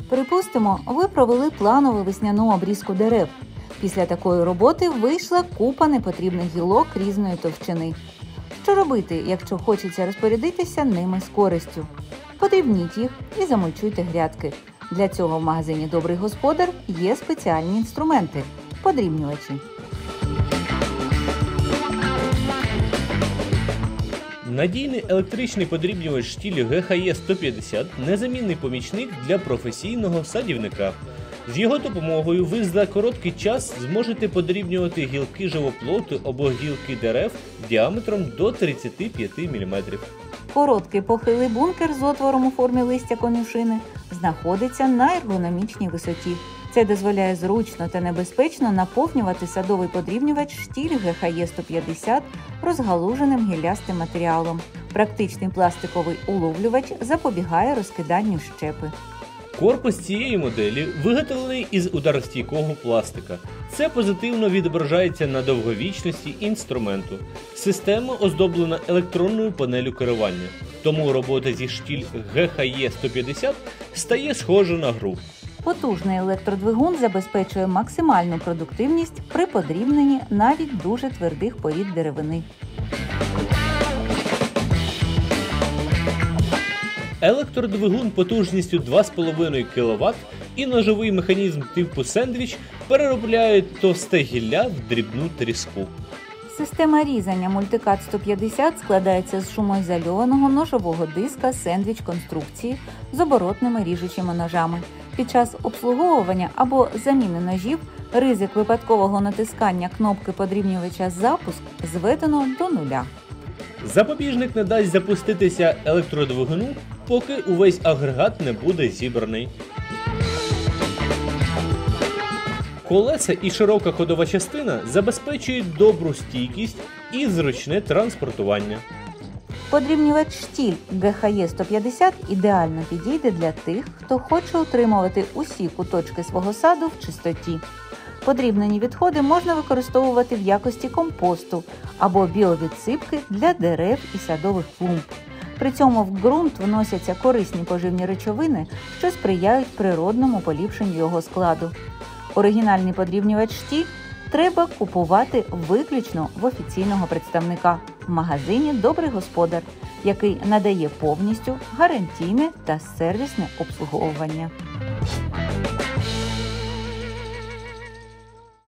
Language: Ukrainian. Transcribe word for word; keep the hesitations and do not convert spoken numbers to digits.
Припустимо, ви провели планову весняну обрізку дерев. Після такої роботи вийшла купа непотрібних гілок різної товщини. Що робити, якщо хочеться розпорядитися ними з користю? Подрібніть їх і замульчуйте грядки. Для цього в магазині «Добрий господар» є спеціальні інструменти – подрібнювачі. Надійний електричний подрібнювач штіль Ге Ха Є сто п'ятдесят – незамінний помічник для професійного садівника. З його допомогою ви за короткий час зможете подрібнювати гілки живоплоту або гілки дерев діаметром до тридцяти п'яти міліметрів. Короткий похилий бункер з отвором у формі листя конюшини знаходиться на ергономічній висоті. Це дозволяє зручно та небезпечно наповнювати садовий подрібнювач штіль Ге Ха Є сто п'ятдесят розгалуженим гіллястим матеріалом. Практичний пластиковий уловлювач запобігає розкиданню щепи. Корпус цієї моделі виготовлений із ударостійкого пластика. Це позитивно відображається на довговічності інструменту. Система оздоблена електронною панелью керування, тому робота зі штіль Ге Ха Є сто п'ятдесят стає схожа на гру. Потужний електродвигун забезпечує максимальну продуктивність при подрібненні навіть дуже твердих порід деревини. Електродвигун потужністю два з половиною кіловат і ножовий механізм типу сендвіч переробляють товсте гілля в дрібну тріску. Система різання мультикат сто п'ятдесят складається з шумоізольованого ножового диска сендвіч-конструкції з оборотними ріжучими ножами. Під час обслуговування або заміни ножів ризик випадкового натискання кнопки подрібнювача «Запуск» зведено до нуля. Запобіжник не дасть запуститися електродвигуну, поки увесь агрегат не буде зібраний. Колеса і широка ходова частина забезпечують добру стійкість і зручне транспортування. Подрібнювач штіль Ге Ха Є сто п'ятдесят ідеально підійде для тих, хто хоче утримувати усі куточки свого саду в чистоті. Подрібнені відходи можна використовувати в якості компосту або біовідсипки для дерев і садових клумб. При цьому в ґрунт вносяться корисні поживні речовини, що сприяють природному поліпшенню його складу. Оригінальний подрібнювач штіль треба купувати виключно в офіційного представника в магазині «Добрий господар», який надає повністю гарантійне та сервісне обслуговування.